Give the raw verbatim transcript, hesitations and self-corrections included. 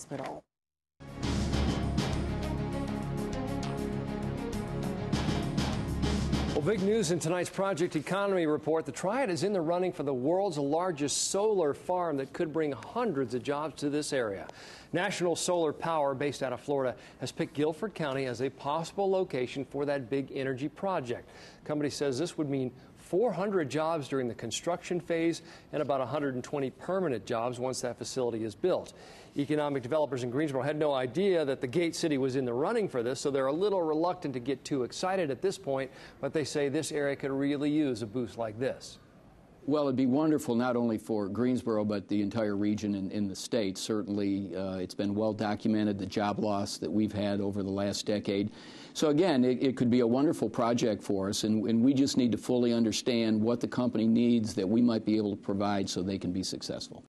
hospital. Well, big news in tonight's Project Economy report. The Triad is in the running for the world's largest solar farm that could bring hundreds of jobs to this area. National Solar Power, based out of Florida, has picked Guilford County as a possible location for that big energy project. The company says this would mean four hundred jobs during the construction phase and about one hundred twenty permanent jobs once that facility is built. Economic developers in Greensboro had no idea that the Gate City was in the running for this, so they're a little reluctant to get too excited at this point, but they say this area could really use a boost like this. Well, it'd be wonderful not only for Greensboro, but the entire region in, in the state. Certainly, uh, it's been well documented, the job loss that we've had over the last decade. So again, it, it could be a wonderful project for us, and, and we just need to fully understand what the company needs that we might be able to provide so they can be successful.